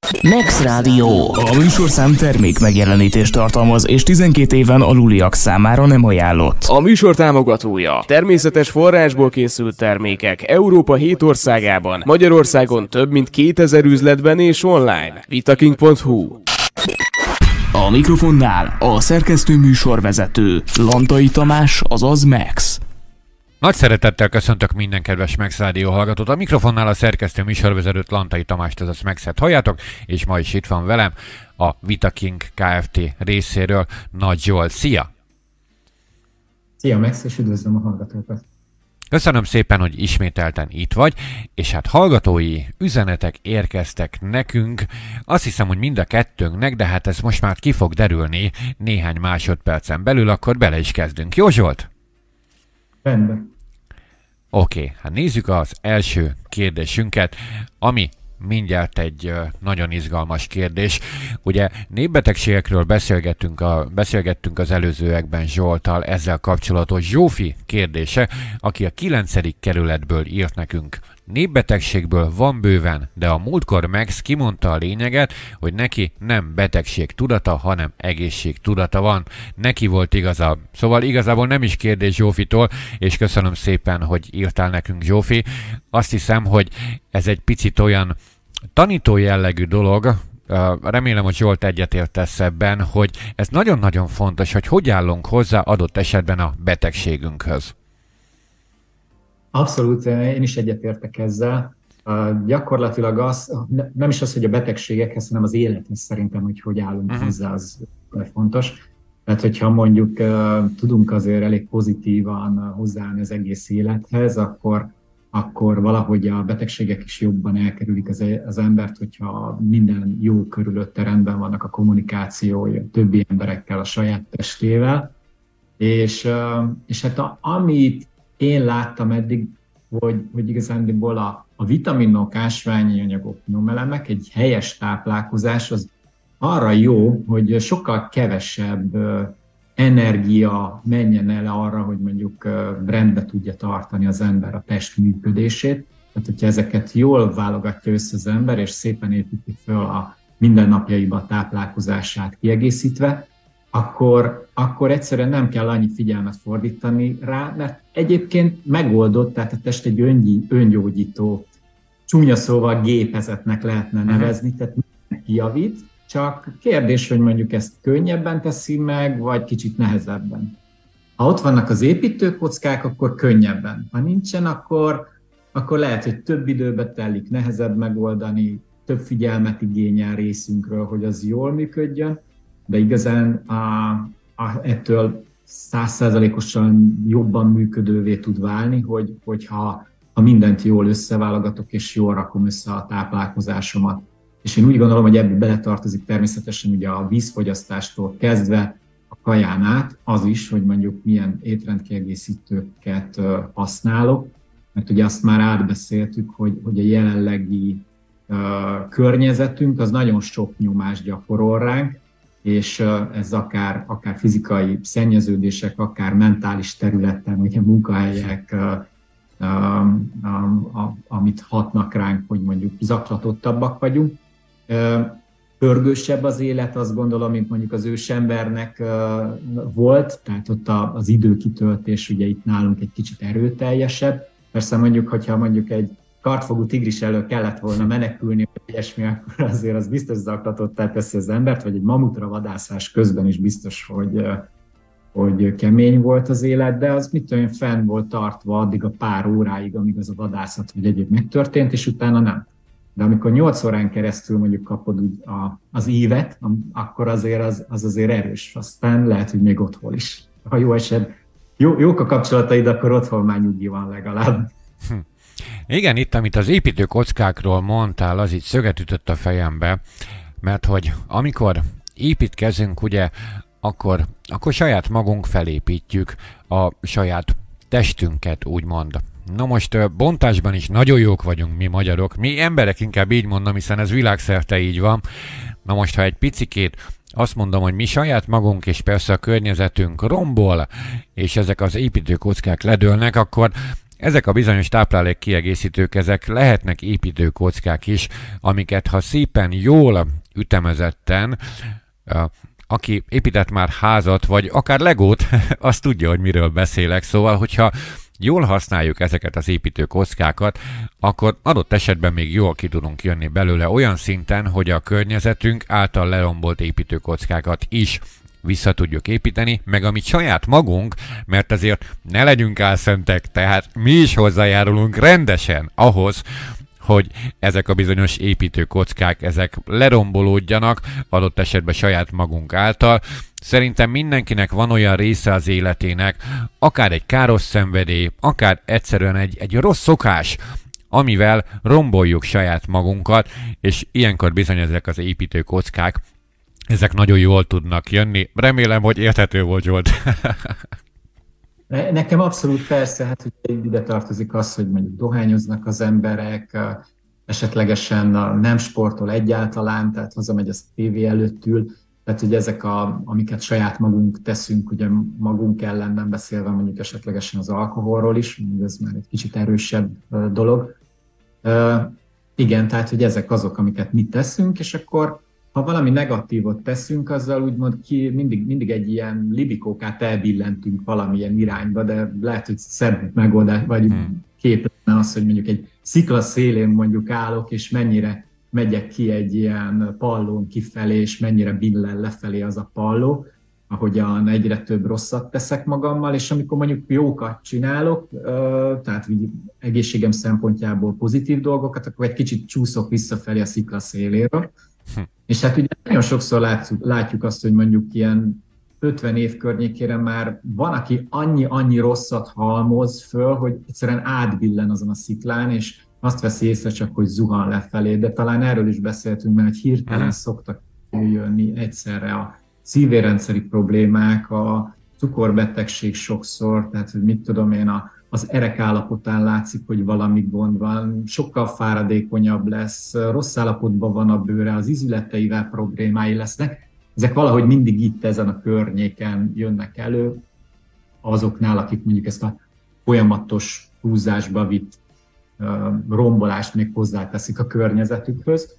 Max Rádió. A műsorszám termék megjelenítést tartalmaz, és 12 éven aluliak számára nem ajánlott. A műsor támogatója. Természetes forrásból készült termékek Európa 7 országában, Magyarországon több mint 2000 üzletben és online. Vitaking.hu. A mikrofonnál a szerkesztő műsorvezető Lantai Tamás, azaz Max. Nagy szeretettel köszöntök minden kedves Max Rádió hallgatót. A mikrofonnál a szerkesztő műsorvezetőt, Lantai Tamást, azaz Maxet halljátok, és ma is itt van velem a Vitaking Kft. Részéről Nagy Zsolt. Szia! Szia Max, és üdvözlöm a hallgatókat! Köszönöm szépen, hogy ismételten itt vagy, és hát hallgatói üzenetek érkeztek nekünk, azt hiszem, hogy mind a kettőnknek, de hát ez most már ki fog derülni néhány másodpercen belül, akkor bele is kezdünk. Jó Zsolt? Rendben. Oké, hát nézzük az első kérdésünket, ami mindjárt egy nagyon izgalmas kérdés. Ugye népbetegségekről beszélgettünk az előzőekben Zsolttal, ezzel kapcsolatos Zsófi kérdése, aki a 9. kerületből írt nekünk. Népbetegségből van bőven, de a múltkor Max kimondta a lényeget, hogy neki nem betegség tudata, hanem egészség tudata van. Neki volt igaza. Szóval igazából nem is kérdés Zsófitól, és köszönöm szépen, hogy írtál nekünk, Zsófi. Azt hiszem, hogy ez egy picit olyan tanító jellegű dolog, remélem, hogy Zsolt egyetértesz ebben, hogy ez nagyon-nagyon fontos, hogy állunk hozzá adott esetben a betegségünkhöz. Abszolút, én is egyetértek ezzel. Gyakorlatilag nem is az, hogy a betegségekhez, hanem az élethez szerintem, hogy állunk hozzá, az fontos. Tehát, hogyha mondjuk tudunk azért elég pozitívan hozzáállni az egész élethez, akkor valahogy a betegségek is jobban elkerülik az embert, hogyha minden jó körülötte rendben vannak a kommunikációja többi emberekkel, a saját testével. És hát amit én láttam eddig, hogy igazándiból a vitaminok, ásványi anyagok, nyomelemek, egy helyes táplálkozás az arra jó, hogy sokkal kevesebb energia menjen el arra, hogy mondjuk rendbe tudja tartani az ember a test működését. Tehát, hogyha ezeket jól válogatja össze az ember, és szépen építi föl a mindennapjaiba a táplálkozását kiegészítve, akkor egyszerűen nem kell annyi figyelmet fordítani rá, mert egyébként megoldott, tehát a test egy öngyógyító, csúnya szóval gépezetnek lehetne nevezni, tehát mindenki javít, csak kérdés, hogy mondjuk ezt könnyebben teszi meg, vagy kicsit nehezebben. Ha ott vannak az építőkockák, akkor könnyebben. Ha nincsen, akkor lehet, hogy több időbe telik, nehezebb megoldani, több figyelmet igényel részünkről, hogy az jól működjön, de igazán ettől 100%-osan jobban működővé tud válni, hogyha mindent jól összeválogatok, és jól rakom össze a táplálkozásomat. És én úgy gondolom, hogy ebbe beletartozik természetesen ugye a vízfogyasztástól kezdve a kaján át, az is, hogy mondjuk milyen étrendkiegészítőket használok, mert ugye azt már átbeszéltük, hogy a jelenlegi környezetünk az nagyon sok nyomást gyakorol ránk, és ez akár fizikai szennyeződések, akár mentális területen, ugye munkahelyek, amit hatnak ránk, hogy mondjuk zaklatottabbak vagyunk. Pörgősebb az élet, azt gondolom, mint mondjuk az ősembernek volt, tehát ott az időkitöltés ugye itt nálunk egy kicsit erőteljesebb. Persze mondjuk, hogyha mondjuk egy kartfogú tigris elől kellett volna menekülni, vagy ilyesmi, akkor azért az biztos zaklatottá teszi az embert, vagy egy mamutra vadászás közben is biztos, hogy kemény volt az élet, de az fenn volt tartva addig a pár óráig, amíg az a vadászat vagy egyéb megtörtént, és utána nem. De amikor 8 órán keresztül mondjuk kapod az ívet, akkor azért az azért erős. Aztán lehet, hogy még otthon is. Ha jó eset, jók a kapcsolataid, akkor otthon már nyugi van legalább. Igen, itt, amit az építőkockákról mondtál, az így szöget ütött a fejembe, mert hogy amikor építkezünk, ugye, akkor saját magunk felépítjük a saját testünket, úgymond. Na most bontásban is nagyon jók vagyunk mi magyarok, mi emberek, inkább így mondom, hiszen ez világszerte így van. Na most, ha egy picikét azt mondom, hogy mi saját magunk és persze a környezetünk rombol, és ezek az építőkockák ledőlnek, akkor ezek a bizonyos táplálék kiegészítők, ezek lehetnek építőkockák is, amiket ha szépen jól ütemezetten, aki épített már házat, vagy akár legót, az tudja, hogy miről beszélek. Szóval, hogyha jól használjuk ezeket az építőkockákat, akkor adott esetben még jól ki tudunk jönni belőle olyan szinten, hogy a környezetünk által lerombolt építőkockákat is vissza tudjuk építeni, meg amit saját magunk, mert azért ne legyünk álszentek, tehát mi is hozzájárulunk rendesen ahhoz, hogy ezek a bizonyos építőkockák, ezek lerombolódjanak, adott esetben saját magunk által. Szerintem mindenkinek van olyan része az életének, akár egy káros szenvedély, akár egyszerűen egy rossz szokás, amivel romboljuk saját magunkat, és ilyenkor bizony ezek az építőkockák, ezek nagyon jól tudnak jönni. Remélem, hogy érthető volt, Zsolt. Nekem abszolút persze, hát ugye ide tartozik az, hogy mondjuk dohányoznak az emberek, esetlegesen nem sportol egyáltalán, tehát hazamegy, az tévé előtt ül, tehát ugye ezek, amiket saját magunk teszünk, ugye magunk ellen, nem beszélve mondjuk esetlegesen az alkoholról is, ez már egy kicsit erősebb dolog. Igen, tehát hogy ezek azok, amiket mi teszünk, és akkor ha valami negatívot teszünk, azzal úgymond mindig egy ilyen libikókát elbillentünk valamilyen irányba, de lehet, hogy szebb megoldás, vagy kép lenne az, hogy mondjuk egy szikla szélén mondjuk állok, és mennyire megyek ki egy ilyen pallón kifelé, és mennyire billen lefelé az a palló, ahogyan egyre több rosszat teszek magammal, és amikor mondjuk jókat csinálok, tehát egészségem szempontjából pozitív dolgokat, akkor egy kicsit csúszok visszafelé a szikla széléről. És hát ugye nagyon sokszor látjuk azt, hogy mondjuk ilyen 50 év környékére már van, aki annyi rosszat halmoz föl, hogy egyszerűen átbillen azon a sziklán, és azt veszi észre csak, hogy zuhan lefelé, de talán erről is beszéltünk, mert hogy hirtelen szoktak jönni egyszerre a szívérrendszeri problémák, a cukorbetegség sokszor, tehát hogy mit tudom én, az erek állapotán látszik, hogy valami gond van, sokkal fáradékonyabb lesz, rossz állapotban van a bőre, az izületeivel problémái lesznek. Ezek valahogy mindig itt ezen a környéken jönnek elő, azoknál, akik mondjuk ezt a folyamatos húzásba vitt rombolást még hozzáteszik a környezetükhöz,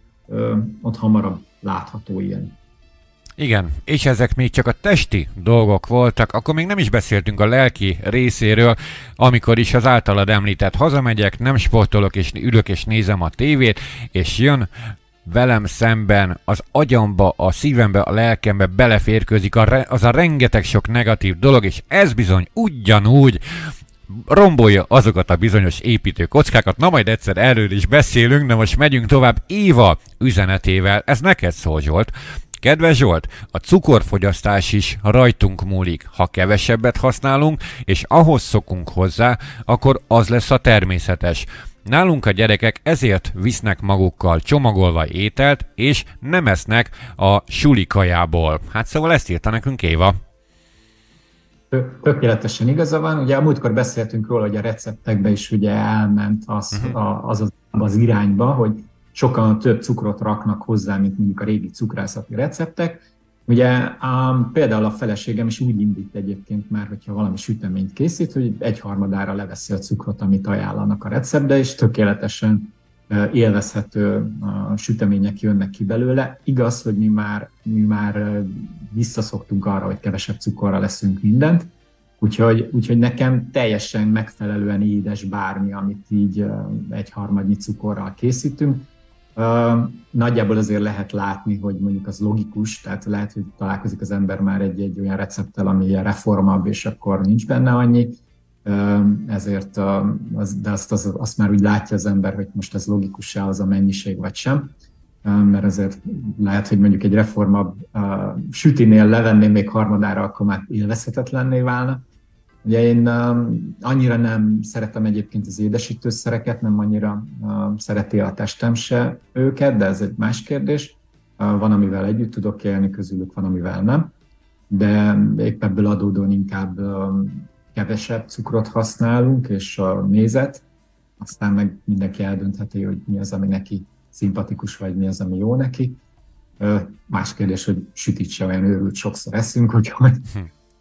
ott hamarabb látható ilyen. Igen, és ezek még csak a testi dolgok voltak, akkor még nem is beszéltünk a lelki részéről, amikor is az általad említett hazamegyek, nem sportolok, és ülök és nézem a tévét, és jön velem szemben az agyamba, a szívembe, a lelkembe beleférkőzik az a rengeteg sok negatív dolog, és ez bizony ugyanúgy rombolja azokat a bizonyos építőkockákat. Na majd egyszer erről is beszélünk, de most megyünk tovább Éva üzenetével. Ez neked szól, Zsolt. Kedves Zsolt, a cukorfogyasztás is rajtunk múlik. Ha kevesebbet használunk, és ahhoz szokunk hozzá, akkor az lesz a természetes. Nálunk a gyerekek ezért visznek magukkal csomagolva ételt, és nem esznek a suli kajából. Hát szóval ezt írta nekünk Éva. Tökéletesen igaza van. Ugye a múltkor beszéltünk róla, hogy a receptekbe is ugye elment az irányba, hogy sokan több cukrot raknak hozzá, mint mondjuk a régi cukrászati receptek. Ugye például a feleségem is úgy indít egyébként már, hogyha valami süteményt készít, hogy 1/3 leveszi a cukrot, amit ajánlanak a receptbe, és tökéletesen élvezhető sütemények jönnek ki belőle. Igaz, hogy mi már visszaszoktunk arra, hogy kevesebb cukorra leszünk mindent, úgyhogy nekem teljesen megfelelően édes bármi, amit így 1/3 cukorral készítünk. Nagyjából azért lehet látni, hogy mondjuk az logikus, tehát lehet, hogy találkozik az ember már egy olyan recepttel, ami ilyen reformabb, és akkor nincs benne annyi, ezért de azt már úgy látja az ember, hogy most ez logikus-e az a mennyiség, vagy sem, mert azért lehet, hogy mondjuk egy reformabb sütinél levenném még 1/3, akkor már élvezhetetlenné válna. Ugye én annyira nem szeretem egyébként az édesítőszereket, nem annyira szereti a testem se őket, de ez egy más kérdés. Van, amivel együtt tudok élni, közülük van, amivel nem. De épp ebből adódóan inkább kevesebb cukrot használunk, és a mézet, aztán meg mindenki eldöntheti, hogy mi az, ami neki szimpatikus, vagy mi az, ami jó neki. Más kérdés, hogy sütit se olyan őrült sokszor eszünk, úgyhogy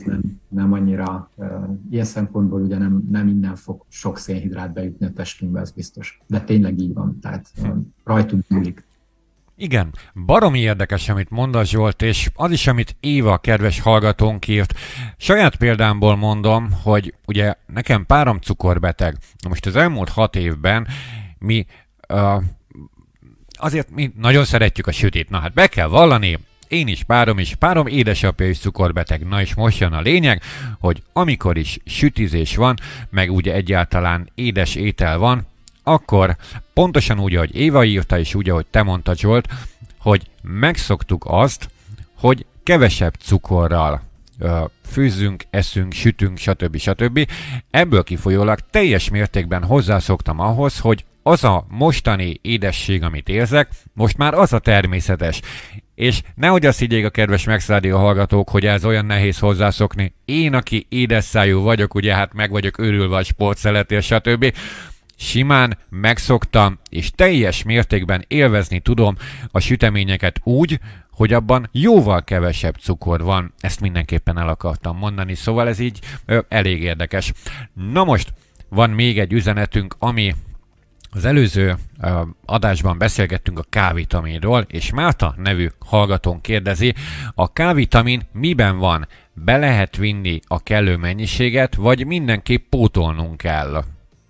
nem annyira, ilyen szempontból ugye nem innen fog sok szénhidrát bejutni a testünkbe, ez biztos. De tényleg így van, tehát rajtunk múlik. Igen, baromi érdekes, amit mondasz, Zsolt, és az is, amit Éva, kedves hallgatónk írt. Saját példámból mondom, hogy ugye nekem párom cukorbeteg. Most az elmúlt 6 évben mi azért mi nagyon szeretjük a sütit. Na hát be kell vallani, én is, párom édesapja is cukorbeteg. Na és most jön a lényeg, hogy amikor is sütizés van, meg ugye egyáltalán édes étel van, akkor pontosan úgy, ahogy Éva írta, és úgy, ahogy te mondtad, Zsolt, hogy megszoktuk azt, hogy kevesebb cukorral főzzünk, eszünk, sütünk, stb. Ebből kifolyólag teljes mértékben hozzászoktam ahhoz, hogy az a mostani édesség, amit érzek, most már az a természetes. És nehogy azt higgyék a kedves Megszálló hallgatók, hogy ez olyan nehéz hozzászokni. Én, aki édesszájú vagyok, ugye hát meg vagyok őrülve a sportszeletél, stb. Simán megszoktam, és teljes mértékben élvezni tudom a süteményeket úgy, hogy abban jóval kevesebb cukor van. Ezt mindenképpen el akartam mondani, szóval ez így elég érdekes. Na most van még egy üzenetünk, ami az előző adásban beszélgettünk a K-vitaminról, és Márta nevű hallgatón kérdezi, a K-vitamin miben van? Be lehet vinni a kellő mennyiséget, vagy mindenképp pótolnunk kell?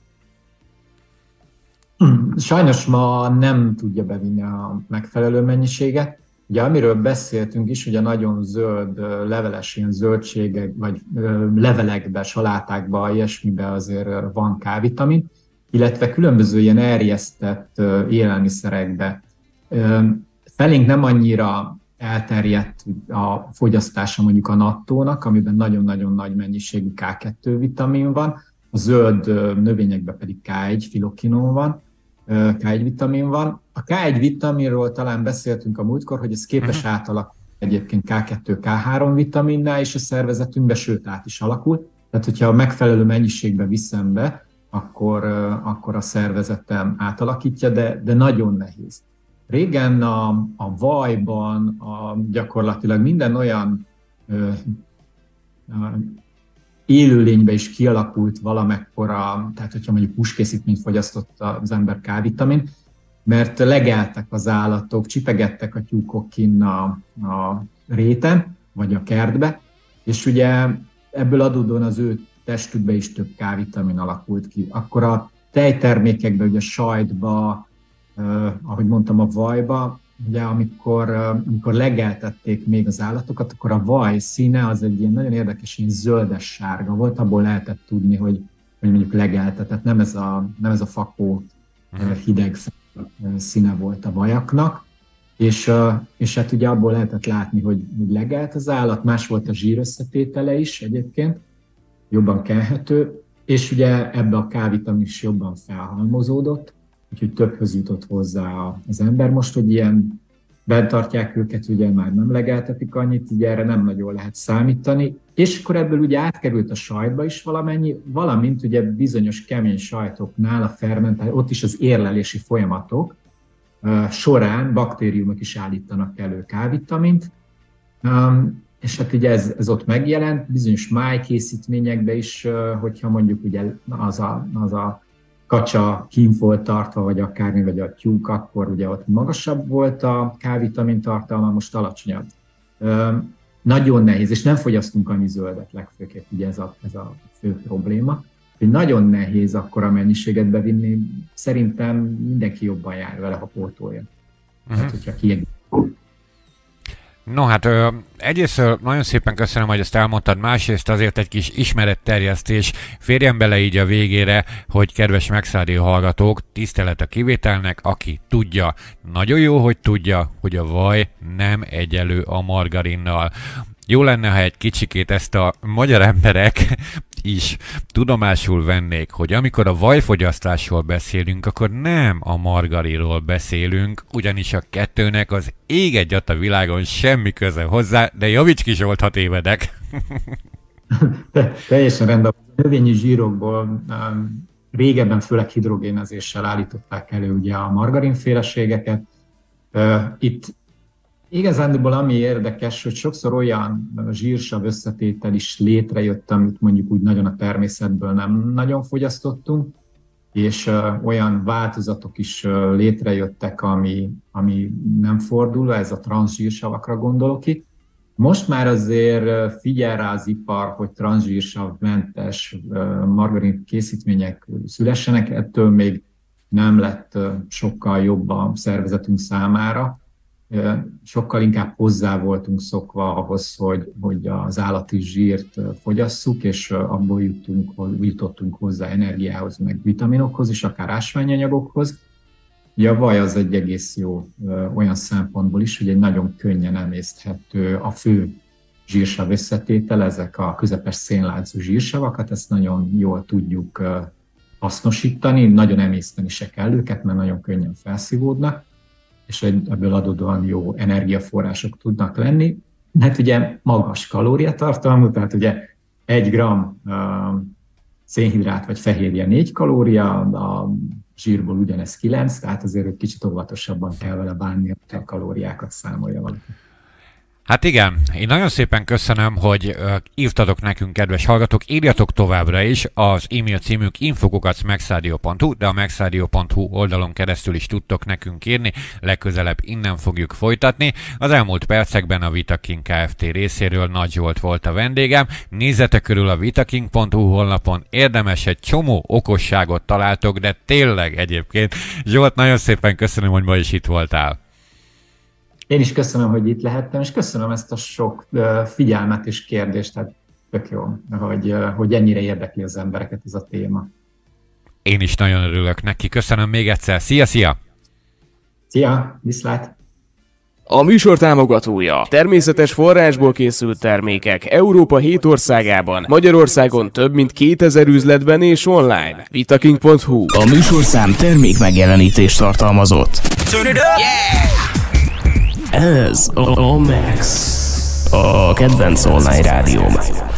Sajnos ma nem tudja bevinni a megfelelő mennyiséget. Ugye amiről beszéltünk is, ugye nagyon zöld, leveles ilyen zöldségek, vagy levelekbe, salátákba, ilyesmibe azért van K-vitamin, illetve különböző ilyen erjesztett élelmiszerekbe. Felénk nem annyira elterjedt a fogyasztása mondjuk a nattónak, amiben nagyon-nagyon nagy mennyiségű K2 vitamin van, a zöld növényekben pedig K1 filokinon van, K1 vitamin van. A K1 vitaminról talán beszéltünk a múltkor, hogy ez képes átalakulni egyébként K2, K3 vitaminnál is a szervezetünkbe, sőt át is alakul. Tehát, hogyha a megfelelő mennyiségbe viszem be, akkor a szervezetem átalakítja, de nagyon nehéz. Régen a vajban gyakorlatilag minden olyan élőlényben is kialakult valamekkora, tehát hogyha mondjuk húskészítményt fogyasztott az ember K-vitamin, mert legeltek az állatok, csipegettek a tyúkok kinn a réten, vagy a kertbe, és ugye ebből adódóan az ő testükbe is több K-vitamin alakult ki. Akkor a tejtermékekben, ugye a sajtba, ahogy mondtam, a vajba, ugye amikor legeltették még az állatokat, akkor a vaj színe az egy ilyen nagyon érdekes, ilyen zöldes-sárga volt, abból lehetett tudni, hogy mondjuk legeltetett, nem ez a fakó hideg színe volt a vajaknak, és hát ugye abból lehetett látni, hogy legelt az állat, más volt a zsírösszetétele is egyébként, jobban kelhető, és ugye ebbe a K-vitamin is jobban felhalmozódott, úgyhogy többhöz jutott hozzá az ember. Most, hogy ilyen bent tartják őket, ugye már nem legeltetik annyit, így erre nem nagyon lehet számítani, és akkor ebből ugye átkerült a sajtba is valamennyi, valamint ugye bizonyos kemény sajtoknál a fermentáció, ott is az érlelési folyamatok során baktériumok is állítanak elő K-vitamint, és hát ugye ez ott megjelent, bizonyos májkészítményekben is, hogyha mondjuk ugye az a kacsa kint volt tartva, vagy akármi, vagy a tyúk, akkor ugye ott magasabb volt a K-vitamin tartalma, most alacsonyabb. Nagyon nehéz, és nem fogyasztunk annyi zöldet legfőképp, ugye ez a fő probléma. Nagyon nehéz akkor a mennyiséget bevinni, szerintem mindenki jobban jár vele, ha pótolja. Tehát, hogyha kiegészít. No hát egyrészt nagyon szépen köszönöm, hogy ezt elmondtad, másrészt azért egy kis ismeretterjesztés, férjen bele így a végére, hogy kedves Megszálló hallgatók, tisztelet a kivételnek, aki tudja, nagyon jó, hogy tudja, hogy a vaj nem egyenlő a margarinnal. Jó lenne, ha egy kicsikét ezt a magyar emberek is tudomásul vennék, hogy amikor a vajfogyasztásról beszélünk, akkor nem a margarinról beszélünk, ugyanis a kettőnek az ég egyat a világon semmi köze hozzá, de javíts ki, Zsolt, ha tévedek. Teljesen rendben. A növényi zsírokból régebben főleg hidrogénezéssel állították elő ugye a margarinféleségeket. Itt Igazándiból ami érdekes, hogy sokszor olyan zsírsav összetétel is létrejött, amit mondjuk úgy nagyon a természetből nem nagyon fogyasztottunk, és olyan változatok is létrejöttek, ami nem fordul, ez a transzsírsavakra gondolok itt. Most már azért figyel rá az ipar, hogy transzsírsavmentes margarin készítmények szülessenek, ettől még nem lett sokkal jobb a szervezetünk számára. Sokkal inkább hozzá voltunk szokva ahhoz, hogy az állati zsírt fogyasszuk, és abból jutottunk hozzá energiához, meg vitaminokhoz is, akár ásványanyagokhoz. Ugye a vaj az egy egész jó olyan szempontból is, hogy egy nagyon könnyen emészthető a fő zsírsav összetétel, ezek a közepes szénláncú zsírsavakat, ezt nagyon jól tudjuk hasznosítani, nagyon emészteni se kell őket, mert nagyon könnyen felszívódnak, és ebből adódóan jó energiaforrások tudnak lenni. Hát ugye magas kalóriatartalmú, tehát ugye 1 gram szénhidrát vagy fehérje 4 kalória, a zsírból ugyanez 9, tehát azért egy kicsit óvatosabban kell vele bánni, hogy a kalóriákat számolja valaki. Hát igen, én nagyon szépen köszönöm, hogy írtatok nekünk, kedves hallgatók, írjatok továbbra is, az e-mail címünk info@megszádió.hu, de a megszádió.hu oldalon keresztül is tudtok nekünk írni, legközelebb innen fogjuk folytatni. Az elmúlt percekben a Vitaking Kft. Részéről Nagy Zsolt volt a vendégem, nézzetek körül a vitaking.hu honlapon, érdemes, egy csomó okosságot találtok, de tényleg egyébként. Zsolt, nagyon szépen köszönöm, hogy ma is itt voltál. Én is köszönöm, hogy itt lehettem, és köszönöm ezt a sok figyelmet és kérdést, tehát tök jó, hogy ennyire érdekli az embereket ez a téma. Én is nagyon örülök neki, köszönöm még egyszer, szia! Szia, viszlát! A műsor támogatója természetes forrásból készült termékek Európa 7 országában, Magyarországon több mint 2000 üzletben és online. Vitaking.hu. A műsorszám termék megjelenítést tartalmazott. Ez a Max, a kedvenc online rádióm.